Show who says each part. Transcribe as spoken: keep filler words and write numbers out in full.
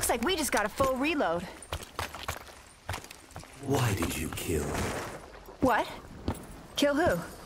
Speaker 1: Looks like we just got a full reload.
Speaker 2: Why did you kill?
Speaker 1: What? Kill who?